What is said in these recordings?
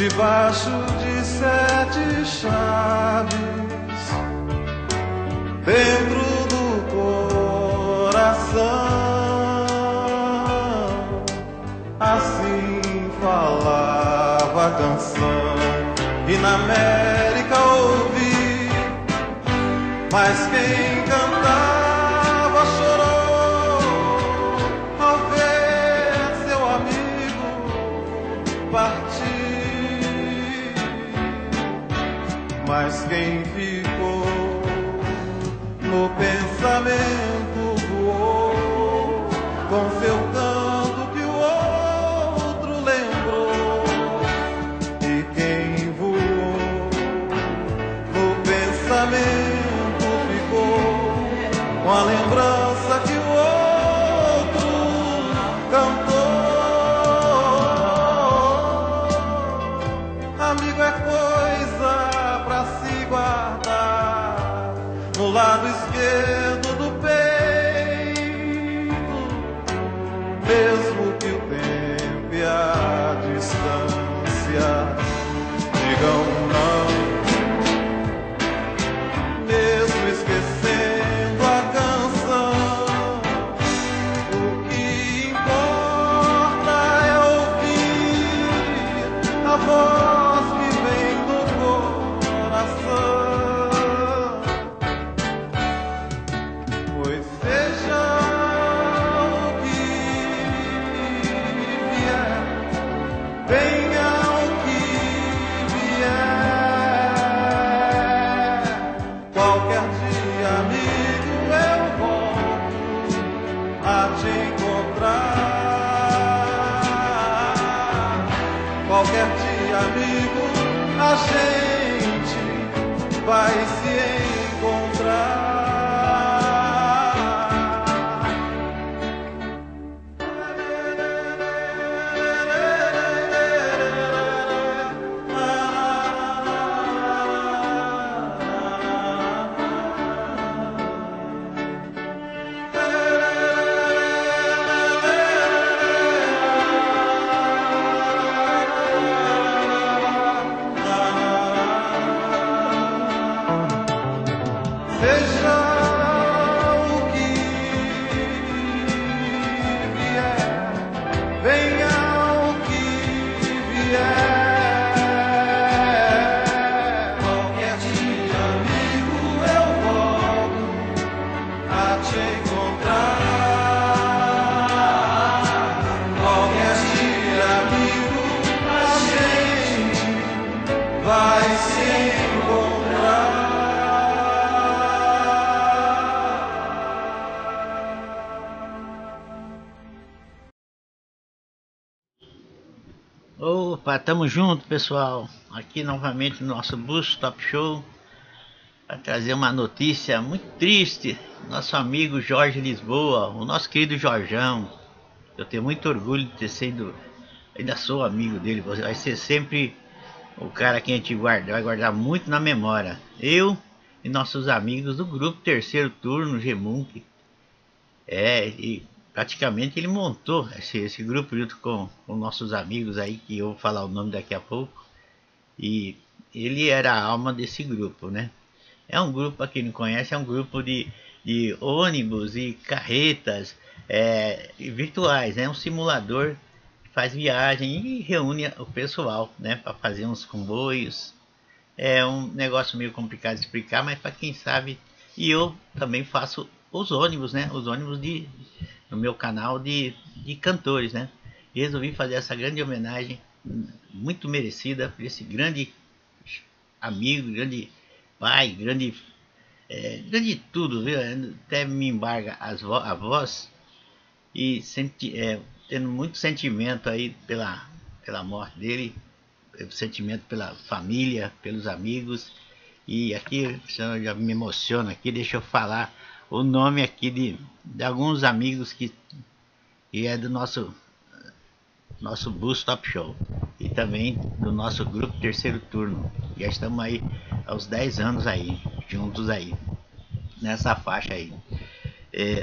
debaixo de 7 chaves, dentro do coração. Assim falava a canção, e na América ouvi, mas quem cantava chorou ao ver seu amigo partir. Mas quem ficou no pensamento voou com seu canto que o outro lembrou. E quem voou no pensamento ficou com a lembrança que o outro cantou. Amigo é coisa pra se guardar no lado esquerdo do peito, mesmo que o tempo e a distância digam não, mesmo esquecendo a canção. O que importa é ouvir a voz que vem do coração. Pois seja o que vier, venha o que vier, qualquer dia, amigo, eu volto a te encontrar. Qualquer dia, amigo, a gente vai se encontrar. Seja o que vier, venha o que vier, qualquer dia, amigo, eu volto a te encontrar. Qualquer dia, amigo, a gente vai se encontrar. Opa, tamo junto, pessoal. Aqui novamente no nosso Boost Top Show para trazer uma notícia muito triste. Nosso amigo Jorge Lisboa, o nosso querido Jorjão. Eu tenho muito orgulho de ter sido, ainda sou amigo dele. Você vai ser sempre o cara que a gente vai guardar muito na memória. Eu e nossos amigos do grupo Terceiro Turno Gemunk. E praticamente ele montou esse grupo junto com nossos amigos aí, que eu vou falar o nome daqui a pouco. E ele era a alma desse grupo, né? É um grupo, para quem não conhece, é um grupo de ônibus e carretas virtuais, né? Um simulador que faz viagem e reúne o pessoal, né? Para fazer uns comboios. É um negócio meio complicado de explicar, mas para quem sabe. E eu também faço os ônibus, né? Os ônibus no meu canal de cantores, né? E resolvi fazer essa grande homenagem, muito merecida, por esse grande amigo, grande pai, grande tudo, viu? Até me embarga a voz, e tendo muito sentimento aí pela morte dele, sentimento pela família, pelos amigos. E aqui, eu já me emociono aqui, deixa eu falar o nome aqui de alguns amigos que é do nosso Boost Top Show, e também do nosso grupo Terceiro Turno. Já estamos aí aos 10 anos aí, juntos aí, nessa faixa aí.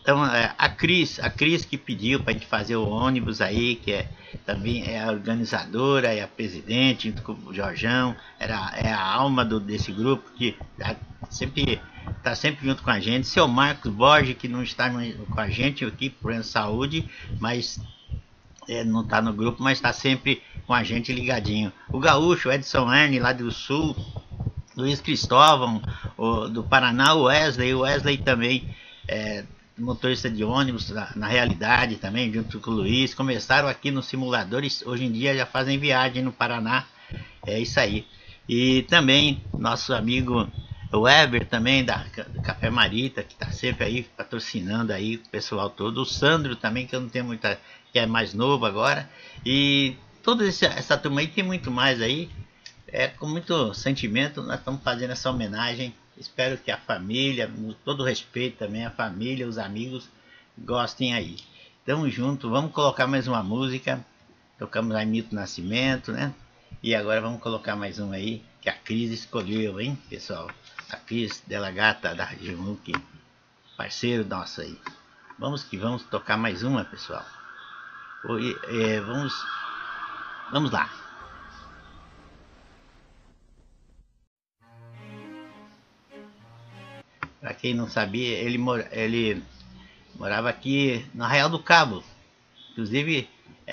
Então, a Cris que pediu para a gente fazer o ônibus aí, que também é a organizadora, é a presidente, junto com o Jorjão, é a alma desse grupo, que está sempre junto com a gente. Seu Marcos Borges, que não está com a gente aqui por saúde, mas não está no grupo, mas está sempre com a gente ligadinho. O Gaúcho, Edson Ernie, lá do Sul, Luiz Cristóvão, do Paraná, o Wesley também, motorista de ônibus na realidade também, junto com o Luiz. Começaram aqui nos simuladores, hoje em dia já fazem viagem no Paraná, é isso aí. E também nosso amigo Weber também, do Café Marita, que está sempre aí patrocinando aí o pessoal todo. O Sandro também, que eu não tenho muita, que é mais novo agora. E toda essa turma aí, tem muito mais aí. Com muito sentimento nós estamos fazendo essa homenagem. Espero que a família, com todo respeito também, a família, os amigos, gostem aí. Tamo junto, vamos colocar mais uma música. Tocamos aí Milton Nascimento, né? E agora vamos colocar mais uma aí, que a Cris escolheu, hein, pessoal? A Cris Della Gata da Gemuque, parceiro nosso aí. Vamos que vamos tocar mais uma, pessoal. Vamos lá. Para quem não sabia, ele morava aqui no Arraial do Cabo. Inclusive,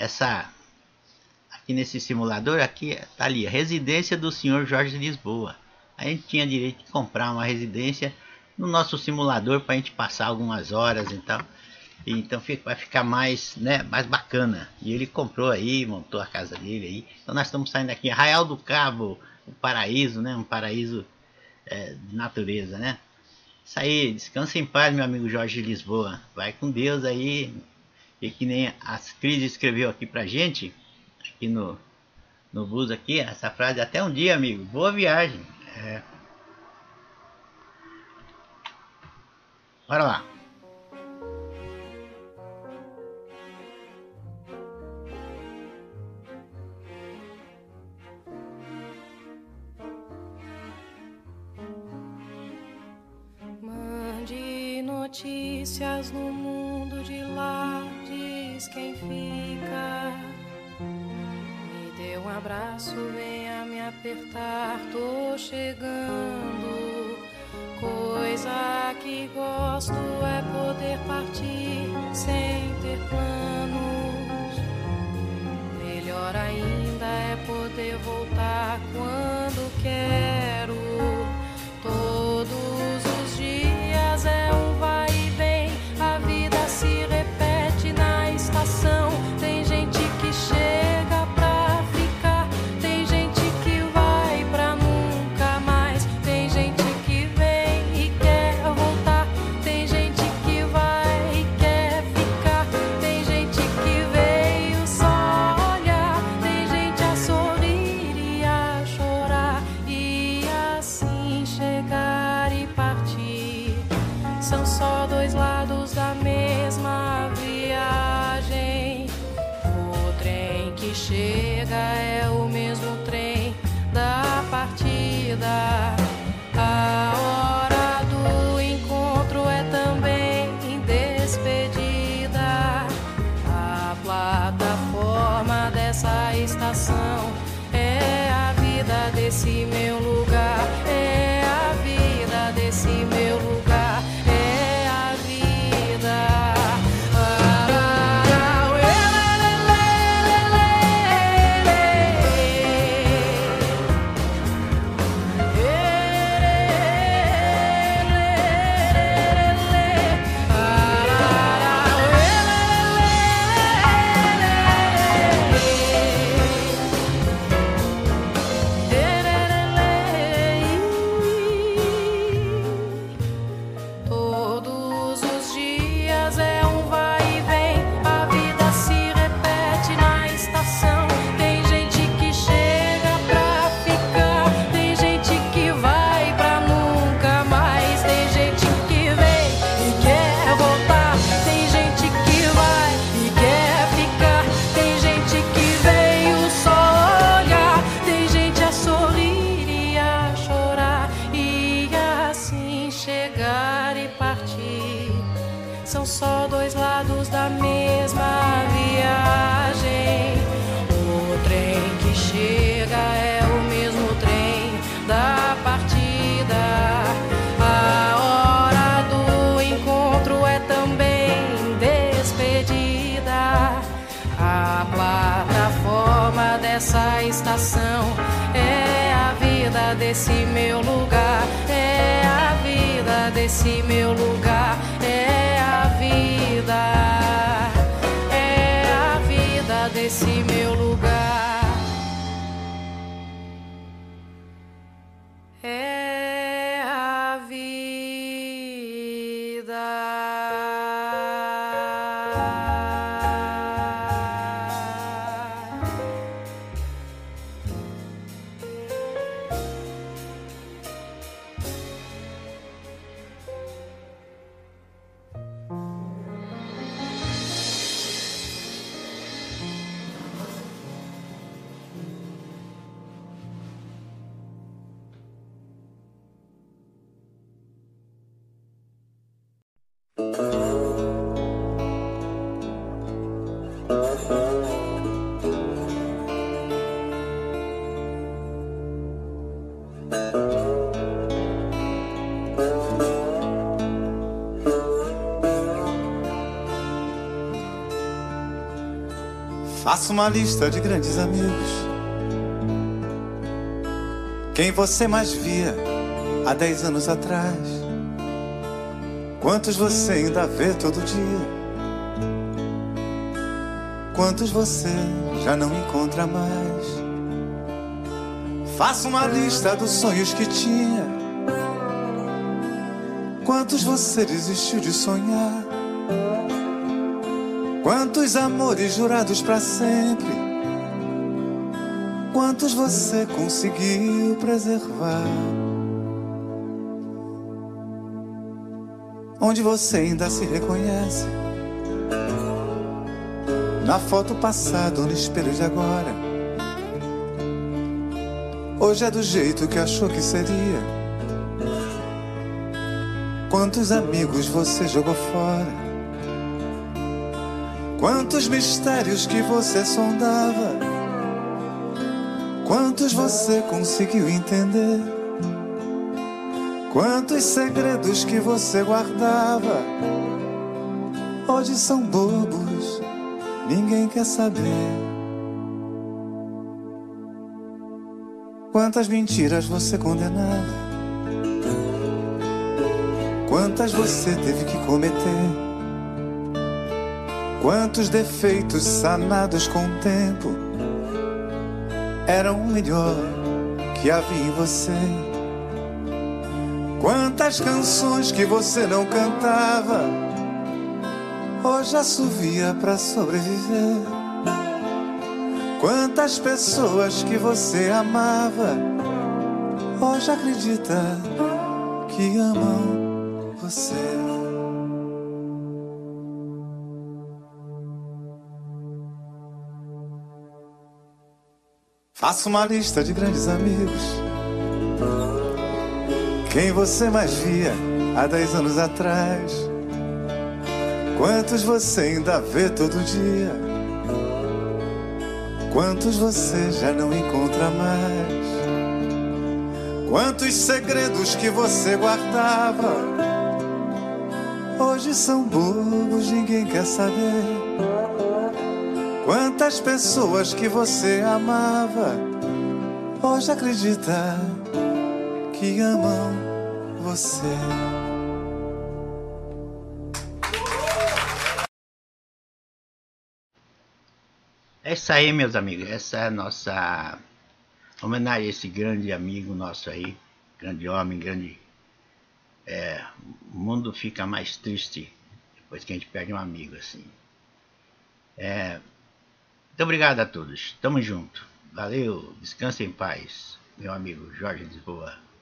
aqui nesse simulador, aqui tá ali, a residência do senhor Jorge Lisboa. A gente tinha direito de comprar uma residência no nosso simulador para a gente passar algumas horas e tal. Então vai ficar mais, né, mais bacana. E ele comprou aí, montou a casa dele aí. Então nós estamos saindo aqui, Arraial do Cabo, um paraíso, né? Um paraíso de natureza, né? Isso aí, descansa em paz, meu amigo Jorge Lisboa. Vai com Deus aí. E que nem a Cris escreveu aqui pra gente, aqui no bus aqui, essa frase: até um dia, amigo. Boa viagem. Bora lá. Mande notícias no mundo de lá, diz quem fica. Me dê um abraço, venha me apertar, tô chegando. Coisa que gosto é poder partir sem ter planos. Melhor ainda é poder voltar quando quero. Todos os dias é um vai e vem, a vida se repete na estação. Tem gente que chega pra ficar, tem gente que vai pra nunca mais. Tem gente que vem e quer voltar, tem gente que vai e quer ficar. Tem gente que veio só olhar, tem gente a sorrir e a chorar, e assim chegar e partir. São só dois lados da mesma viagem. O trem que chega é o mesmo trem da partida. A hora do encontro é também despedida. A plataforma dessa estação é a vida desse meu lugar. É a vida desse meu lugar. É a vida. na plataforma dessa estação. É a vida desse meu lugar, é a vida desse meu lugar, é a vida desse meu lugar. É a Faça uma lista de grandes amigos. Quem você mais via há 10 anos atrás? Quantos você ainda vê todo dia? Quantos você já não encontra mais? Faça uma lista dos sonhos que tinha. Quantos você desistiu de sonhar? Quantos amores jurados pra sempre? Quantos você conseguiu preservar? Onde você ainda se reconhece? Na foto passada ou no espelho de agora? Hoje é do jeito que achou que seria? Quantos amigos você jogou fora? Quantos mistérios que você sondava? Quantos você conseguiu entender? Quantos segredos que você guardava? Hoje são bobos, ninguém quer saber. Quantas mentiras você condenava? Quantas você teve que cometer? Quantos defeitos sanados com o tempo eram o melhor que havia em você? Quantas canções que você não cantava hoje assovia pra sobreviver? Quantas pessoas que você amava hoje acredita que amam você? Faça uma lista de grandes amigos. Quem você mais via há 10 anos atrás? Quantos você ainda vê todo dia? Quantos você já não encontra mais? Quantos segredos que você guardava hoje são bobos, ninguém quer saber? Quantas pessoas que você amava hoje acredita que amam você? É isso aí, meus amigos. Essa é a nossa homenagem a esse grande amigo nosso aí. Grande homem, grande... o mundo fica mais triste depois que a gente perde um amigo assim. Muito obrigado a todos. Tamo junto. Valeu. Descanse em paz, meu amigo Jorge Lisboa.